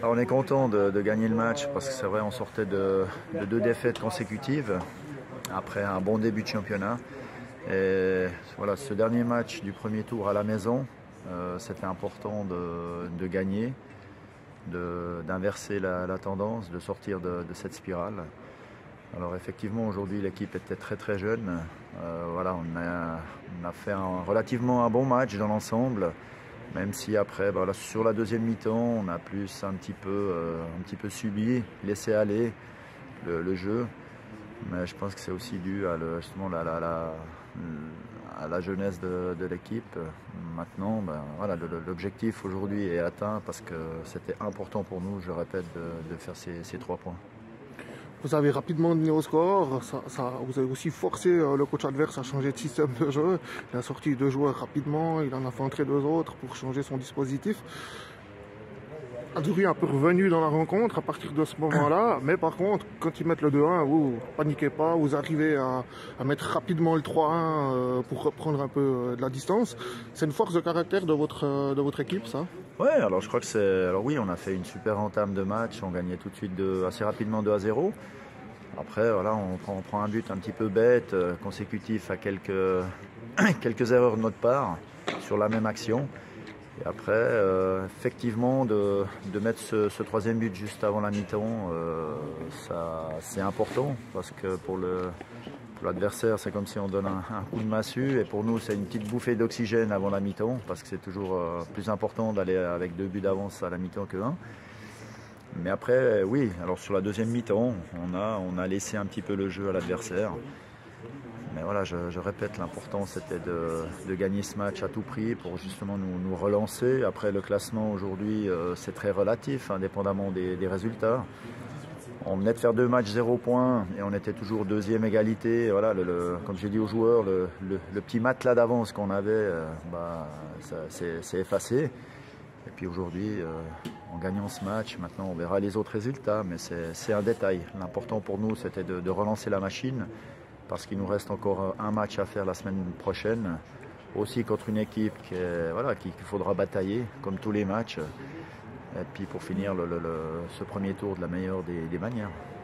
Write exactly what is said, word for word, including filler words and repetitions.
Alors, on est content de, de gagner le match parce que c'est vrai, on sortait de, de deux défaites consécutives après un bon début de championnat. Et voilà, ce dernier match du premier tour à la maison, euh, c'était important de, de gagner, d'inverser la, la tendance, de sortir de, de cette spirale. Alors effectivement, aujourd'hui, l'équipe était très très jeune. Euh, voilà, on a, on a fait un, relativement un bon match dans l'ensemble. Même si après, voilà, sur la deuxième mi-temps, on a plus un petit peu, euh, un petit peu subi, laissé aller le, le jeu. Mais je pense que c'est aussi dû à, le, justement, la, la, la, à la jeunesse de, de l'équipe. Maintenant, ben, voilà, l'objectif aujourd'hui est atteint parce que c'était important pour nous, je répète, de, de faire ces, ces trois points. Vous avez rapidement mené au score, ça, ça, vous avez aussi forcé euh, le coach adverse à changer de système de jeu. Il a sorti deux joueurs rapidement, il en a fait entrer deux autres pour changer son dispositif. Azzurri est un peu revenu dans la rencontre à partir de ce moment-là, mais par contre, quand ils mettent le deux un, vous paniquez pas, vous arrivez à, à mettre rapidement le trois un euh, pour reprendre un peu euh, de la distance. C'est une force de caractère de votre, euh, de votre équipe, ça? Ouais, alors je crois que c'est... Alors oui, on a fait une super entame de match, on gagnait tout de suite de, assez rapidement deux à zéro. Après, voilà, on prend, on prend un but un petit peu bête, euh, consécutif à quelques, quelques erreurs de notre part sur la même action. Et après, euh, effectivement, de, de mettre ce, ce troisième but juste avant la mi-temps, euh, c'est important parce que pour l'adversaire, c'est comme si on donne un, un coup de massue. Et pour nous, c'est une petite bouffée d'oxygène avant la mi-temps parce que c'est toujours euh, plus important d'aller avec deux buts d'avance à la mi-temps que un. Mais après, oui, alors sur la deuxième mi-temps, on a, on a laissé un petit peu le jeu à l'adversaire. Mais voilà, je, je répète, l'important c'était de, de gagner ce match à tout prix pour justement nous, nous relancer. Après, le classement aujourd'hui, euh, c'est très relatif, indépendamment des, des résultats. On venait de faire deux matchs zéro points et on était toujours deuxième égalité. Et voilà, le, le, comme j'ai dit aux joueurs, le, le, le petit matelas d'avance qu'on avait, euh, bah, c'est effacé. Et puis aujourd'hui, euh, en gagnant ce match, maintenant on verra les autres résultats, mais c'est un détail. L'important pour nous, c'était de, de relancer la machine, parce qu'il nous reste encore un match à faire la semaine prochaine, aussi contre une équipe qui est, voilà, qu'il faudra batailler, comme tous les matchs, et puis pour finir le, le, le, ce premier tour de la meilleure des, des manières.